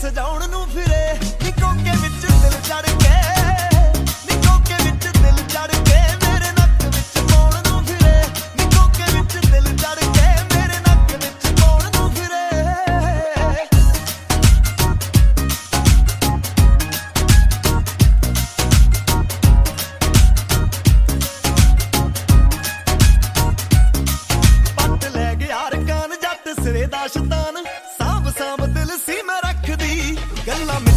ਸਜਾਉਣ ਨੂੰ ਫਿਰੇ ਨੀ ਕੋਕੇ ਵਿੱਚ ਦਿਲ ਚੜ ਕੇ ਨੀ ਕੋਕੇ ਵਿੱਚ ਦਿਲ ਚੜ ਕੇ ਮੇਰੇ ਨੱਕ ਵਿੱਚ ਪਾਉਣ ਨੂੰ ਫਿਰੇ ਨੀ ਕੋਕੇ ਵਿੱਚ ਦਿਲ ਚੜ ਕੇ ਮੇਰੇ ਨੱਕ ਵਿੱਚ ਪਾਉਣ ਨੂੰ ਫਿਰੇ ਪੱਟ ਲੈ ਗਿਆ ਰਕਾਨ ਜੱਟ ਸਿਰੇ ਦਾ ਸ਼ੈਤਾਨ ਸਾਂਭ ਸਾਂਭ ਦਿਲ ਸੀ ਮੈਂ ਰੱਖਦੀ ਗੱਲਾਂ